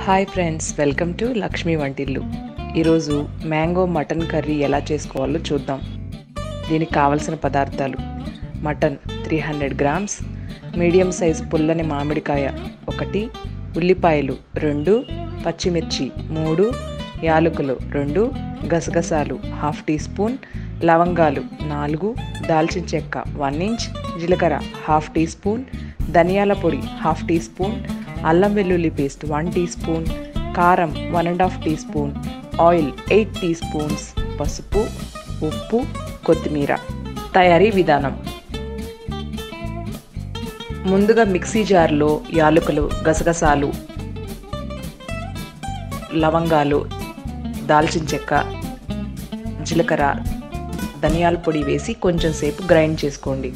Hi friends, welcome to Lakshmi వంటిల్లు. ఈరోజు mango mutton curry ఎలా చేసుకోవాలో చూద్దాం. దీనికి కావలసిన పదార్థాలు: మటన్ 300 గ్రామ్స్, మీడియం సైజ్ పుల్లని మామిడికాయ 1, ఉల్లిపాయలు 2, పచ్చిమిర్చి 3, యాలకులు 2, గసగసాలు 1/2 టీ స్పూన్, లవంగాలు 4, దాల్చిన చెక్క 1 ఇంచ్, జీలకర్ర 1/2 టీ స్పూన్, ధనియాల పొడి 1/2 టీ స్పూన్, అల్లం వెల్లుల్లి పేస్ట్ 1 టీ స్పూన్, కారం 1.5 teaspoon, oil 8 teaspoons, పసుపు, ఉప్పు, కొత్తిమీర. తయారీ విధానం: ముందుగా మిక్సీ జార్లో యాలకులు, గసగసాలు, లవంగాలు, దాల్చిన చెక్క, జీలకర్ర, ధనియాల పొడి వేసి కొంచెం సేపు గ్రైండ్ చేసుకోండి.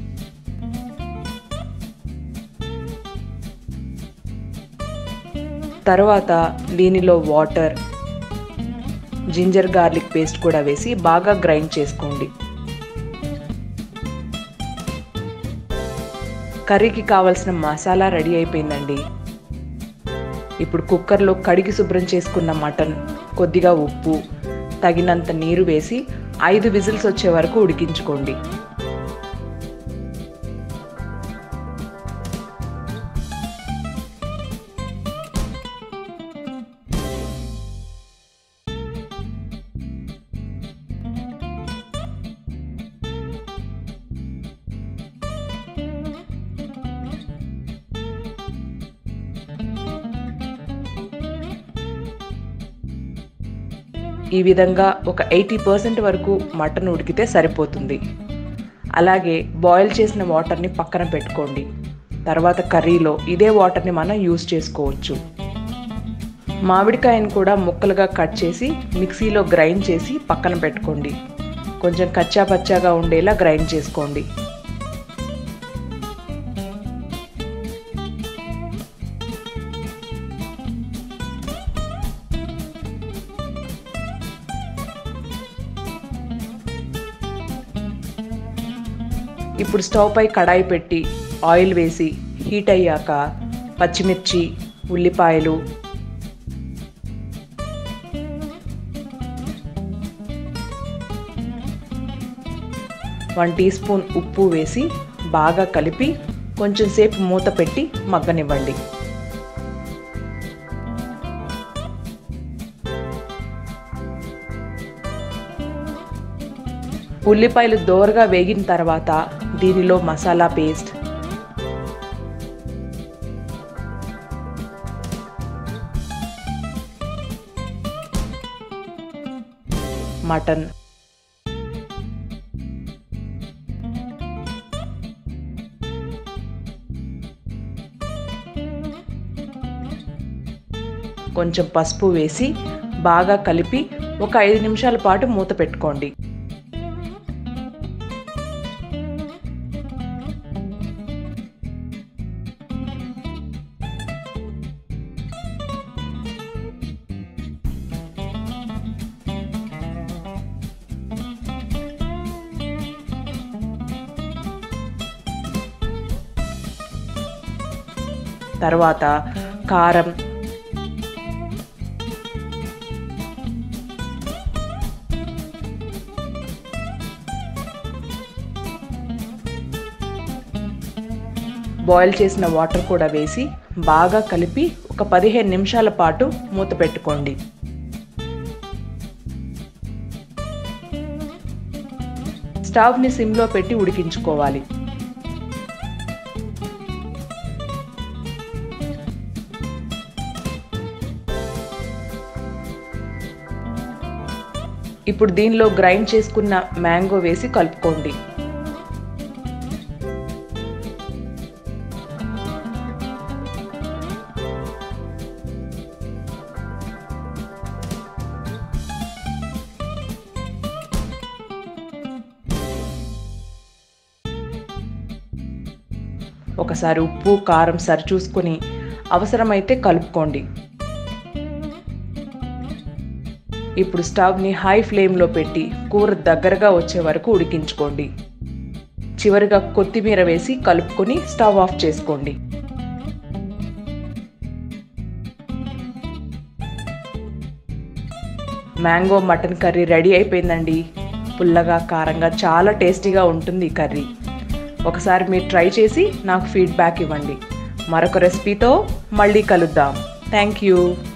తర్వాత దీనిలో వాటర్, జింజర్ గార్లిక్ పేస్ట్ కూడా వేసి బాగా గ్రైండ్ చేసుకోండి. కర్రీకి కావలసిన మసాలా రెడీ అయిపోయిందండి. ఇప్పుడు కుక్కర్లో కడిగి శుభ్రం చేసుకున్న మటన్, కొద్దిగా ఉప్పు, తగినంత నీరు వేసి 5 విజిల్స్ వచ్చే వరకు ఉడికించుకోండి. ఈ విధంగా ఒక 80% వరకు మటన్ ఉడికితే సరిపోతుంది. అలాగే బాయిల్ చేసిన వాటర్ని పక్కన పెట్టుకోండి. తర్వాత కర్రీలో ఇదే వాటర్ని మనం యూజ్ చేసుకోవచ్చు. మామిడికాయను కూడా ముక్కలుగా కట్ చేసి మిక్సీలో గ్రైండ్ చేసి పక్కన పెట్టుకోండి. కొంచెం కచ్చా పచ్చాగా ఉండేలా గ్రైండ్ చేసుకోండి. ఇప్పుడు స్టవ్ పై కడాయి పెట్టి ఆయిల్ వేసి హీట్ అయ్యాక పచ్చిమిర్చి, ఉల్లిపాయలు, వన్ టీ స్పూన్ ఉప్పు వేసి బాగా కలిపి కొంచెం సేపు మూత పెట్టి మగ్గనివ్వండి. ఉల్లిపాయలు దోరగా వేగిన తర్వాత దీనిలో మసాలా పేస్ట్, మటన్, కొంచెం పసుపు వేసి బాగా కలిపి ఒక 5 నిమిషాల పాటు మూత పెట్టుకోండి. తర్వాత కారం, బాయిల్ చేసిన వాటర్ కూడా వేసి బాగా కలిపి ఒక 15 నిమిషాల పాటు మూత పెట్టుకోండి. స్టవ్ని సిమ్లో పెట్టి ఉడికించుకోవాలి. ఇప్పుడు దీనిలో గ్రైండ్ చేసుకున్న మ్యాంగో వేసి కలుపుకోండి. ఒకసారి ఉప్పు, కారం సరిచూసుకొని అవసరమైతే కలుపుకోండి. ఇప్పుడు స్టవ్ని హై ఫ్లేమ్లో పెట్టి కూర దగ్గరగా వచ్చే వరకు ఉడికించుకోండి. చివరిగా కొత్తిమీర వేసి కలుపుకొని స్టవ్ ఆఫ్ చేసుకోండి. మ్యాంగో మటన్ కర్రీ రెడీ అయిపోయిందండి. పుల్లగా కారంగా చాలా టేస్టీగా ఉంటుంది ఈ కర్రీ. ఒకసారి మీరు ట్రై చేసి నాకు ఫీడ్బ్యాక్ ఇవ్వండి. మరొక రెసిపీతో మళ్ళీ కలుద్దాం. Thank you.